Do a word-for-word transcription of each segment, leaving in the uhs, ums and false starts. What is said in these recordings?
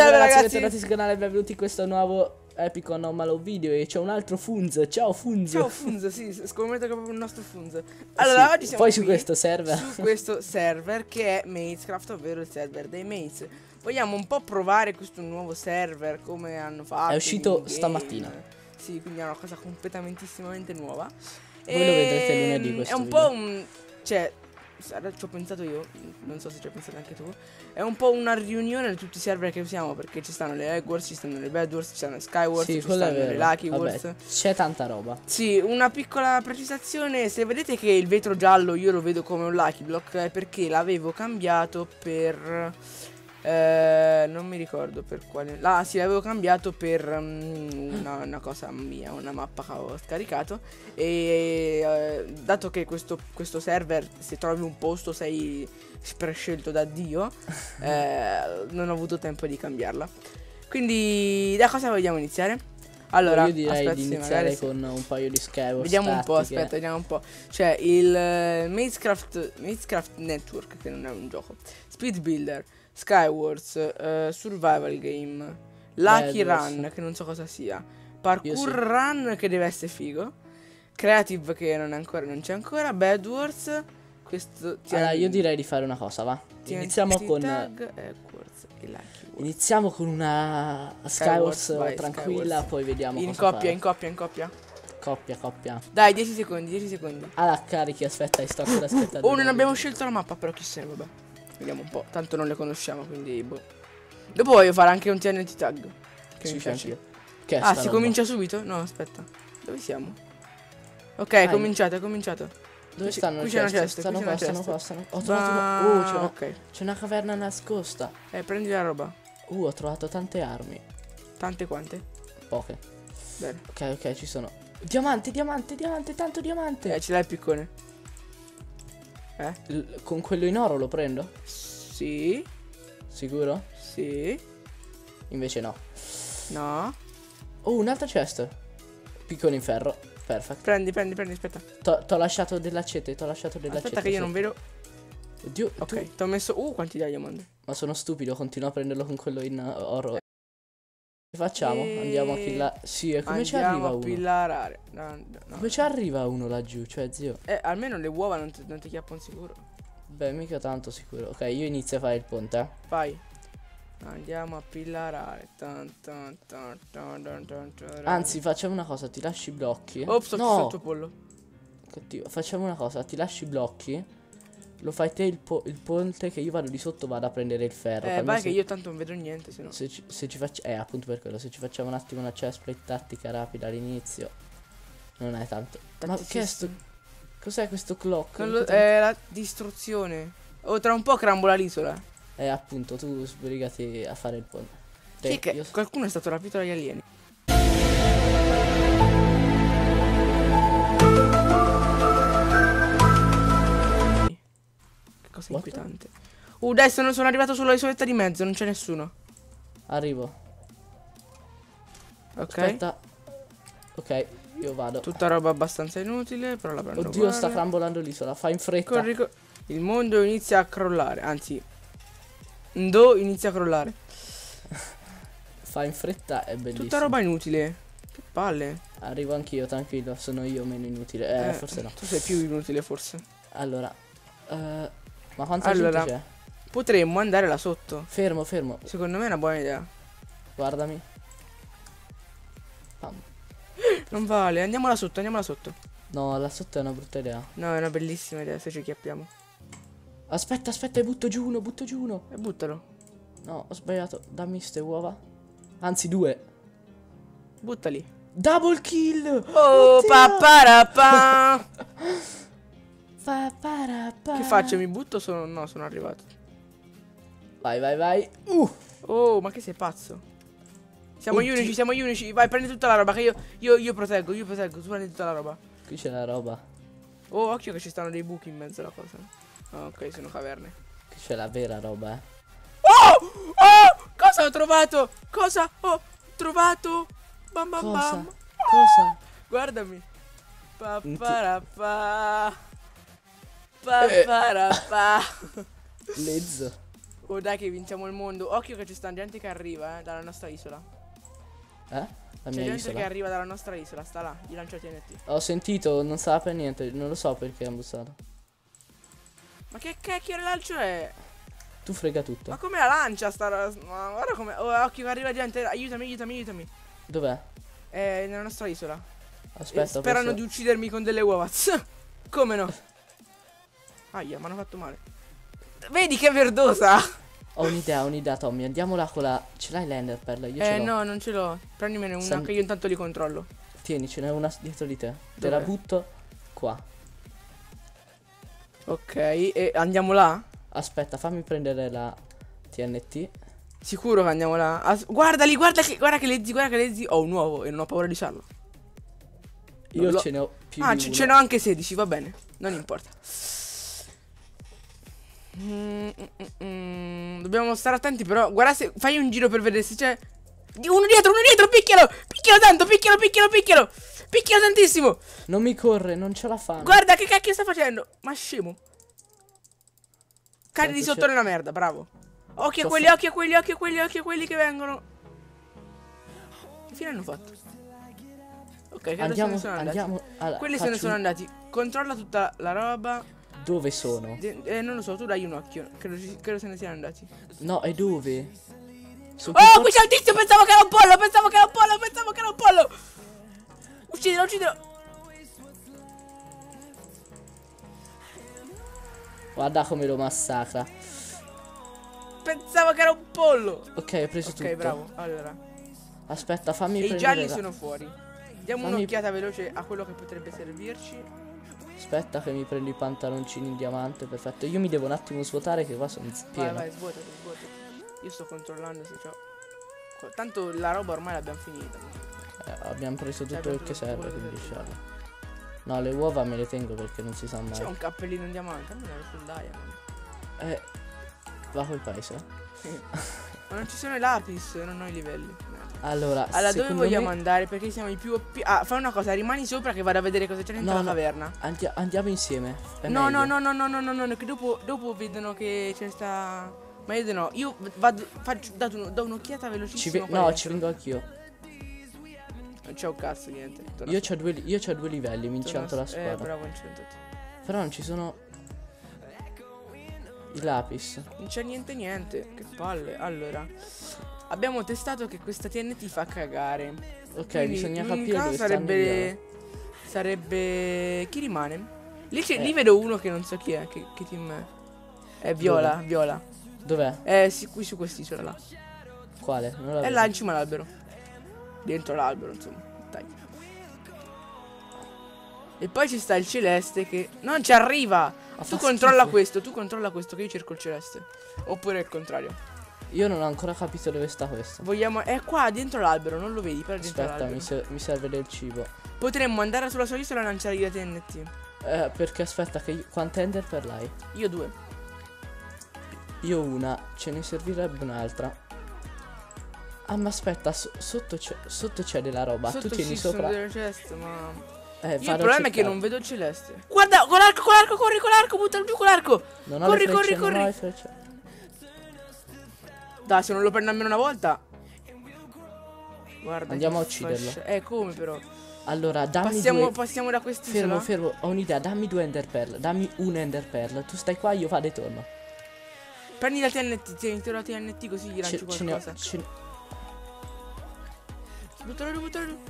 salve ragazzi, ragazzi, bentornati sul canale, benvenuti in questo nuovo epico anomalo video. E c'è un altro Funz, ciao Funz. Ciao Funz, sì, scommetto che è proprio il nostro Funz. Allora, Sì, oggi siamo poi qui su questo server Su questo server che è Matescraft, ovvero il server dei mates. Vogliamo un po' provare questo nuovo server, come hanno fatto. È uscito in stamattina. Sì, quindi è una cosa completamente nuova. Voi lo vedrete lunedì questo È un video. po' un... cioè, ci ho pensato io, non so se ci hai pensato anche tu. È un po' una riunione di tutti i server che usiamo, perché ci stanno le Egg Wars, ci stanno le Bed Wars, ci stanno le Sky Wars, Sì, ci quello è stanno le vero. Lucky Wars. Vabbè, c'è tanta roba. Sì, una piccola precisazione: se vedete che il vetro giallo io lo vedo come un Lucky Block, è perché l'avevo cambiato per... Eh, non mi ricordo per quale... Ah sì, l'avevo cambiato per um, una, una cosa mia, una mappa che avevo scaricato. E eh, dato che questo, questo server, se trovi un posto sei prescelto da Dio, eh, non ho avuto tempo di cambiarla. Quindi da cosa vogliamo iniziare? Allora, io direi aspetta, di sì, iniziare sì. con un paio di Skyward. Vediamo un po', tattiche. aspetta, vediamo un po'. C'è il uh, Matescraft, Matescraft Network, che non è un gioco. Speed Builder, Skywars, uh, Survival Game, Lucky Bed Wars. Run, che non so cosa sia, Parkour Io sì. Run, che deve essere figo, Creative, che non è ancora, non c'è ancora, Bed Wars. Questo Allora, io direi di fare una cosa, va. Iniziamo con Tag, Eggwars e Lucky Wars. Iniziamo con una Skywars, Skywars, vai, tranquilla, Skywars. poi vediamo In cosa coppia, fare. in coppia, in coppia. Coppia, coppia. Dai, dieci secondi, dieci secondi. Allora, carichi, aspetta, sto ancora aspettando. Oh, non abbiamo scelto la mappa, però chi se ne vabbè. Vediamo un po', tanto non le conosciamo, quindi boh. Dopo voglio fare anche un T N T tag. Che Sì, mi piace. anch'io. Che è Ah, sta si roba? comincia subito? No, aspetta. Dove siamo? Ok, Ah, è cominciato, è cominciato. Dove Qui- stanno qui le c'è una ceste? cesta, Stanno qui qua, c'è una stanno qua, cesta. stanno... Ho Va- trovato... Oh, c'è una... ok. c'è una caverna nascosta. Eh, prendi la roba. Uh, ho trovato tante armi. Tante quante? Poche. Bene. Ok, ok, ci sono. Diamante, diamante, diamante, tanto diamante. Eh, ce l'hai il piccone? Eh? L- con quello in oro lo prendo? Sì. Sicuro? Sì. Invece no. No. Oh, un'altra chest. Piccone in ferro. Perfect. Prendi, prendi, prendi, aspetta. T'ho lasciato dell'accete, t'ho lasciato dell'accete. Aspetta che io sì. non vedo. Oddio, tu- Ok, ti ho messo... Uh, quanti diamond. Ma sono stupido, continuo a prenderlo con quello in uh, oro. Che facciamo? E- Andiamo a killare. Sì, e come ci Andiamo arriva a uno? pillarare. No, no, no. Come ci arriva uno laggiù? Cioè, zio. Eh, almeno le uova non ti, non ti chiappano sicuro. Beh, mica tanto sicuro. Ok, io inizio a fare il ponte, eh. Vai. Andiamo a pillarare. Tan, tan, tan, tan, tan, tan, tan. Anzi, facciamo una cosa, ti lasci i blocchi. Ops, ho no, chiesto il tuo pollo. cattivo. Facciamo una cosa, ti lasci i blocchi. Lo fai te il, po- il ponte, che io vado di sotto, vado a prendere il ferro. Eh, Fammi vai se- che io tanto non vedo niente, se no. Se ci, se ci facciamo... Eh, appunto per quello. Se ci facciamo un attimo una chestplate tattica rapida all'inizio. Non è tanto. Ma che è sto... Cos'è questo clock? Non lo- è la distruzione. Oh, tra un po' crambola l'isola. Eh, appunto, tu sbrigati a fare il ponte. Chi è che io- qualcuno è stato rapito dagli alieni. Che cosa What? inquietante. Uh, dai, sono, sono arrivato sulla isoletta di mezzo, non c'è nessuno. Arrivo. Ok. Aspetta. Ok, io vado. Tutta roba abbastanza inutile, però la prendo. Oddio, sta uguale. crambolando l'isola. Fai in fretta. Corri, co- Il mondo inizia a crollare, anzi, Ndo inizia a crollare. Fai in fretta, è bellissimo. Tutta roba inutile. Che palle. Arrivo anch'io, tranquillo. Sono io meno inutile. Eh, Eh, forse no. Tu sei più inutile, forse. Allora. eh, ma quanta Allora. gente c'è? Potremmo andare là sotto. Fermo, fermo. Secondo me è una buona idea. Guardami. Pam. Non vale, andiamo là sotto, andiamo là sotto. No, là sotto è una brutta idea. No, è una bellissima idea se ci chiappiamo. Aspetta, aspetta, e butto giù uno, butto giù uno. E buttalo. No, ho sbagliato. Dammi ste uova. Anzi, due. Buttali. Double kill! Oh, Oddio! paparapà. Pa, para, pa. Che faccio? Mi butto o sono... No, sono arrivato. Vai, vai, vai. Uh! Oh, ma che sei pazzo? Siamo gli Oddio. unici, siamo gli unici. Vai, prendi tutta la roba che io, io, io proteggo, io proteggo. Tu prendi tutta la roba. Qui c'è la roba. Oh, occhio che ci stanno dei buchi in mezzo alla cosa. Oh, ok, sono caverne. Qui c'è la vera roba, eh. Oh! Oh! Cosa ho trovato? Cosa ho trovato? Bam bam Cosa? bam. Cosa? Guardami. Paparapà. Paparapà. Lezzo. Oh dai che vinciamo il mondo. Occhio che ci sta gente che arriva eh, dalla nostra isola. Eh? La C'è mia gente isola. che arriva dalla nostra isola. Sta là, gli lancio T N T. Ho sentito, non sa per niente, non lo so perché ha bussato. Ma che cacchio di lancio è? Tu frega tutto. Ma come la lancia sta... Ma guarda come... Oh, occhio che arriva gente. Aiutami, aiutami, aiutami. Dov'è? È nella nostra isola. Aspetta, E sperano posso... di uccidermi con delle uova. Come no? Aia, mi hanno fatto male. Vedi che verdosa. Ho un'idea, ho un'idea, Tommy. Andiamo là con la... Ce l'hai l'Ender Pearl? Io Eh ce l'ho. no, non ce l'ho. Prendimene una San- che io intanto li controllo. Tieni, ce n'è una dietro di te. Te Dov'è? la butto qua. Ok, e andiamo là? Aspetta, fammi prendere la T N T. Sicuro che andiamo là? As guarda lì, guarda che, guarda che leggi, guarda che leggi. Ho un uovo e non ho paura di usarlo. Io lo- ce ne ho più Ah, di ce uno. ce n'ho anche sedici, va bene. Non importa. Mm, mm, mm, mm. Dobbiamo stare attenti però. Guarda se fai un giro per vedere se c'è. Uno dietro, uno dietro, picchialo! Picchialo tanto, picchialo, picchialo, picchialo! Picchialo tantissimo! Non mi corre, non ce la fanno. Guarda che cacchio sta facendo! Ma scemo! Cadi di Certo, sotto c'è- nella merda, bravo! Occhi a Sto quelli, fa- occhi a quelli, occhi a quelli, occhi a quelli che vengono! Che fine hanno fatto? Ok, credo Andiamo, se ne sono andati. andiamo. Allora, Quelli se ne faccio sono un- andati. Controlla tutta la roba. Dove sono? De- eh, non lo so, tu dai un occhio. Credo, ci- credo se ne siano andati. No, e dove? Su Oh, che qui forse- c'è un tizio! Pensavo che era un pollo! Pensavo che era un pollo! Pensavo che era un pollo! Uccidilo, uccidilo! Guarda come lo massacra. Pensavo che era un pollo! Ok, ho preso Ok, tutto. bravo. Allora. Aspetta, fammi E i prendere gialli la- sono fuori. Diamo Fammi- un'occhiata veloce a quello che potrebbe servirci. Aspetta che mi prendo i pantaloncini in diamante, perfetto. Io mi devo un attimo svuotare che qua sono Vai, pieno. vai, svuotati, svuotati. Io sto controllando se c'ho. Tanto la roba ormai l'abbiamo finita. Eh, abbiamo preso tutto abbiamo quel che preso tutto serve, quello che quindi serviva. scialla. No, le uova me le tengo perché non si sa C'è mai. un cappellino in diamante, almeno ero sul diamond. Eh, va col paese. Ma non ci sono i lapis, non ho i livelli. Merda. Allora, Allora, dove secondo vogliamo me andare? Perché siamo i più O P. Ah, fai una cosa, rimani sopra che vado a vedere cosa c'è dentro No, la no. caverna. andi- andiamo insieme. È No, no, meglio. no, no, no, no, no, no, che dopo, dopo vedono che c'è sta. Ma io no, io vado, faccio, dato uno- do un'occhiata Ci velocissima. ve- qua no, dentro. ci vengo anch'io. Non c'è un cazzo, niente. Torna Io su- c'ho due, io c'ho due livelli, mi torna incianto la su- Eh, spada. bravo, incentati. Però non ci sono i lapis. Non c'è niente, niente. Che palle. Allora, abbiamo testato che questa T N T fa cagare. Ok, Quindi bisogna capire l'unica dove stanno i viola. sarebbe. Sarebbe. Chi rimane? Lì, c'è- Eh. lì vedo uno che non so chi è. Che, che team è? È Viola, Dove? Viola. Dov'è? È sì, qui su quest'isola là. Quale? Non la È vedo. là in cima all'albero. Dentro l'albero, insomma. Dai. E poi ci sta il celeste che non ci arriva. Ma Tu fa controlla schifo. questo, tu controlla questo che io cerco il celeste. Oppure il contrario. Io non ho ancora capito dove sta questo. Vogliamo. È qua dentro l'albero, non lo vedi? Però è dentro Aspetta, l'albero. mi, ser- mi serve del cibo. Potremmo andare sulla sua isola e lanciare la T N T. Eh, perché aspetta che io... Quante ender per lei? Io due. Io una, ce ne servirebbe un'altra. Ah, ma aspetta, so- sotto c'è sotto c'è della roba. Sotto tu tieni ci sono sopra. delle ceste, ma. Eh, Io il vado a problema è che cercare. non vedo il celeste. Guarda, con l'arco, con l'arco, corri con l'arco, buttalo giù con l'arco. Non ho corri, le corri, frecce, non corri. ho le frecce. Dai, se non lo prendo almeno una volta. Guarda. Andiamo che a ucciderlo. fascia- Eh, come però? Allora, dammi Passiamo, due. passiamo da quest'isola. Fermo, fermo, ho un'idea, dammi due ender pearl. Dammi un ender pearl. Tu stai qua, io vado e torno. Prendi la T N T, tieni la T N T così gli lancio Ce, ce ne ho. qualcosa. ce ne- Buttalo giù, buttalo giù.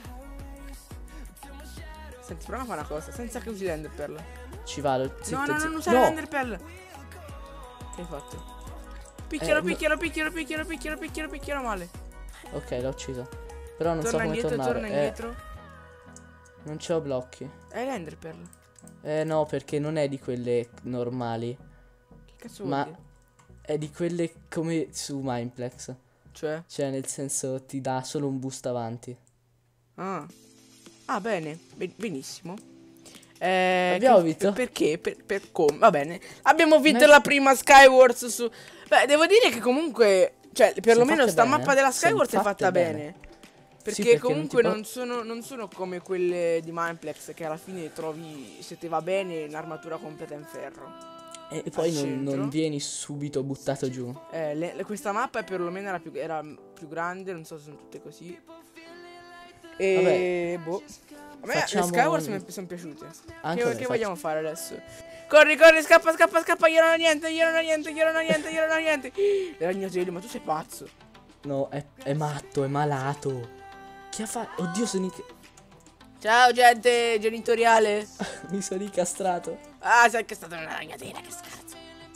Senti, prova a fare una cosa, senza che usi l'Ender Pearl. Ci vado. Zitto, No, no, zitto. non usare No! l'Ender Pearl. Che hai fatto? Picchialo, Eh, no. picchialo, picchialo, picchialo, picchialo, picchialo, picchialo male. Ok, l'ho ucciso. Però non so Torna come indietro, tornare. torna Eh, indietro. non c'ho blocchi. È l'Ender Pearl. Eh no, perché non è di quelle normali. Che cazzo vuol Ma dire? è di quelle come su Mineplex. Cioè? Cioè, nel senso, ti dà solo un boost avanti. Ah. Ah, bene. Ben- benissimo. Eh, Abbiamo che- vinto? Perché? Per, per come? Va bene. Abbiamo vinto Ma- la prima Skywars su. Beh, devo dire che comunque. Cioè, perlomeno fatte sta bene, mappa della son Skywars è fatte fatta bene. bene. Perché, Sì, perché non comunque ti po- non, sono, non sono come quelle di Mineplex che alla fine trovi, se ti va bene, un'armatura completa in ferro. E poi non, centro. non vieni subito buttato giù. Eh, le- le- questa mappa è perlomeno era più, era più grande, non so se sono tutte così. E boh. A me Facciamo le Skywars un- mi sono piaciute. Anche Che, a me, che faccio- vogliamo fare adesso? Corri, corri, scappa, scappa, scappa. Io non ho niente, io non ho niente, io non ho niente, io non ho niente. Le ragnatele, ma tu sei pazzo. No, è, è matto, è malato. Che ha fatto? Oddio, sono inc- Ciao, gente genitoriale. mi sono incastrato. Ah, sei anche stata una ragnatela, che scherzo.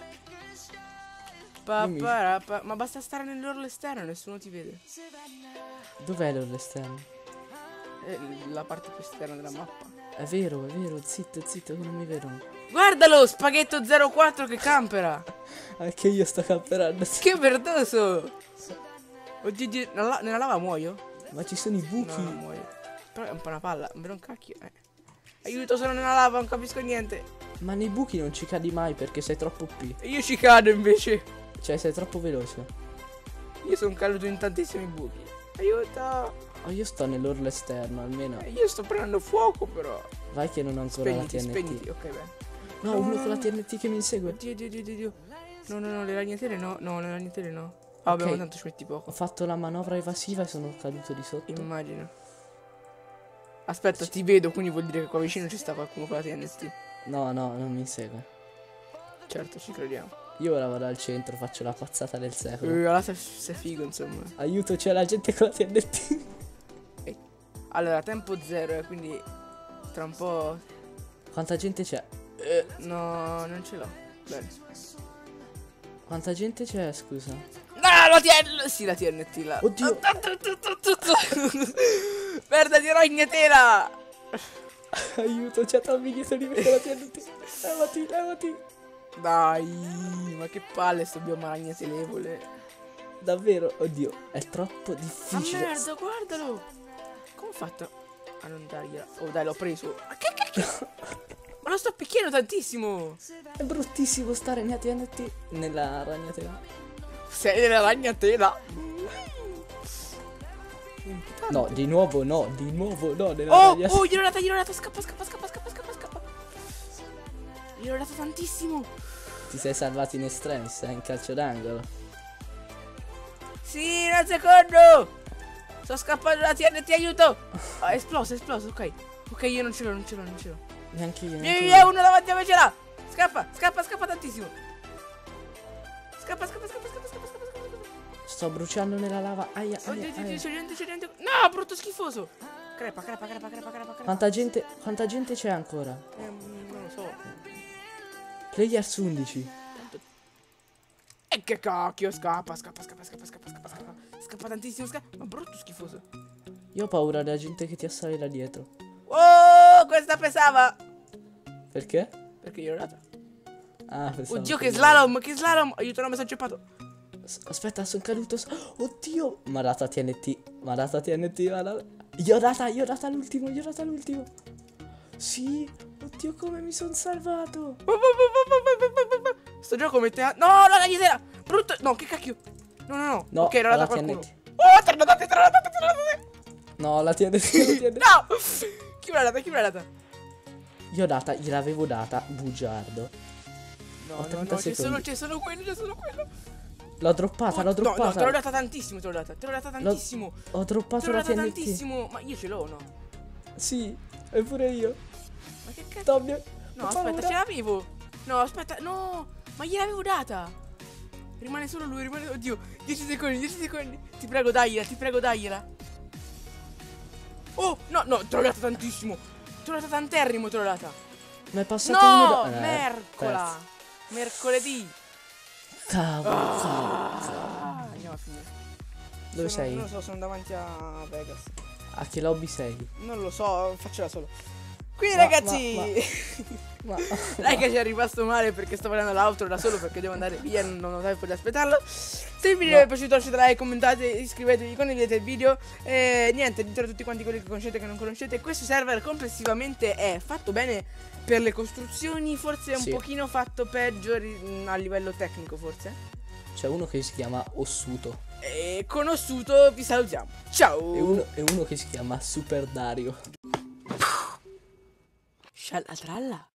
Pa, Dimmi. pa, ra, pa. Ma basta stare nell'orlo esterno, nessuno ti vede. Dov'è l'esterno? È la parte più esterna della mappa. È vero, è vero, zitto, zitto, che non mi vedono. Guardalo, spaghetto zero quattro che campera. Anche io sto camperando. Che verdoso. Oddio, oddio, nella, la- nella lava muoio? Ma ci sono i buchi. No, non muoio. Però è un po' una palla, un vero un cacchio. Eh. Aiuto, sono nella lava, non capisco niente. Ma nei buchi non ci cadi mai perché sei troppo P. E io ci cado invece. Cioè, sei troppo veloce. Io sono caduto in tantissimi buchi. Aiuto. Oh, io sto nell'orlo esterno, almeno. E io sto prendendo fuoco però. Vai che non ho ancora Spegniti, la T N T. spegniti, ok bene. No, uno con la T N T che mi insegue. Oddio, oddio, oddio, oddio. No, no, no, le ragnatele no. No, le ragnatele no. Ah, vabbè, Ok. ma tanto ci metti Ho poco. fatto la manovra evasiva e sono caduto di sotto. Immagino. Aspetta, ti vedo, quindi vuol dire che qua vicino ci sta qualcuno con la T N T. No, no, non mi insegue. Certo, ci crediamo. Io ora vado al centro, faccio la pazzata del secolo. Eh, allora sei, sei figo, insomma. Aiuto, c'è la gente con la T N T. Allora, tempo zero, eh, quindi tra un po'. Quanta gente c'è? Eh, no, non ce l'ho. Bene. Quanta gente c'è, scusa? No, la T N T. Sì, la T N T là. Oddio. Merda di ragnatela. Aiuto, c'è Tommy dietro di me con la T N T. Levati, levati. Dai, ma che palle sto bioma ragnatelevole. Davvero, oddio, è troppo Ma difficile. merda, guardalo. Come ho fatto a non dargliela? Oh, dai, l'ho preso. Ma che cacchio? Ma lo sto picchiando tantissimo. È bruttissimo stare nella T N T. Nella ragnatela. Sei nella ragnatela. No, di nuovo no, di nuovo no. Nella Oh, ragnatela. oh, gliel'ho data, gliel'ho data. Scappa, scappa, scappa, scappa, scappa, scappa. Gliel'ho data tantissimo. Ti sei salvato in estremis, sei in calcio d'angolo. Sì, un secondo. Sto scappando dalla T N T, aiuto. Ah, è esploso, è esploso, ok. Ok, io non ce l'ho, non ce l'ho, non ce l'ho. Neanche io. Via, Neanche via, io. uno davanti a me ce l'ha. Scappa, scappa, scappa tantissimo. Scappa, scappa, scappa, scappa, scappa, scappa, scappa. Sto bruciando nella lava. Aia, Oddio, aia, oddio, aia. c'è gente, c'è gente. No, brutto schifoso. Crepa, crepa, crepa, crepa, crepa, crepa. Quanta gente, quanta gente c'è ancora? Eh, non lo so. Players undici. E che cacchio, scappa, scappa, scappa, scappa, scappa, scappa, scappa. Scappa tantissimo, scappa. Ma brutto schifoso. Io ho paura della gente che ti assale da dietro. Oh, questa pesava. Perché? Perché io l'ho data. Ah, pensavo Oddio, che- che slalom, che slalom. Aiuto, non mi sono ceppato. S- Aspetta, sono caduto. s- Oddio. Mi ha dato a T N T. Mi ha dato a T N T. m'ha dato- Io ho data, io ho data l'ultimo, io ho data l'ultimo. Sì. Oddio, come mi sono salvato. Sto gioco mette a... No, no, la ragnatela. Brutto. No, che cacchio. No, no, no. No, ok, l'ho data alla a qualcuno. T N T. Oh, te l'ho data, te l'ho data, te l'ho data. No, la T N T. la T N T. No. Chi me l'ha data, chi me l'ha data? Io ho data, gliel'avevo data, bugiardo. No, Ho no, trenta no, c'è secondi. solo, c'è solo quello, c'è solo quello. L'ho droppata, Oh, l'ho no, droppata. no, te l'ho data tantissimo, te l'ho data, te l'ho data L'ho- tantissimo. Ho Te droppato l'ho la data T N T. tantissimo. Ma io ce l'ho o no? Sì, e pure io. Ma che cazzo? Tommy, No, ho aspetta, paura. ce l'avevo. No, aspetta, no. Ma gliel'avevo data. Rimane solo lui, rimane... Oddio, dieci secondi, dieci secondi. Ti prego, dagliela, ti prego, dagliela. Oh, no, no, te l'ho data tantissimo. Te l'ho data tanterrimo, te l'ho data. Mi è passato uno No, da... eh, mercola. perso. Mercoledì. Cavolo, cavolo. Ah, andiamo a finire. Dove Sono- sei? Non lo so, sono davanti a Vegas. A che lobby sei? Non lo so, faccela solo. Quindi Ma- ragazzi, Ma... raga, ci è rimasto male perché sto vedendo l'outro da solo perché devo andare via, non, non ho tempo di aspettarlo. Se il video No. vi è piaciuto lasciate like, commentate, iscrivetevi, condividete il video. E niente, dite a tutti quanti quelli che conoscete e che non conoscete. Questo server complessivamente è fatto bene per le costruzioni, forse è un Sì. pochino fatto peggio ri- a livello tecnico, forse. C'è uno che si chiama Ossuto. E conosciuto, vi salutiamo. Ciao. E uno, e uno che si chiama Super Dario. Sciallatralla.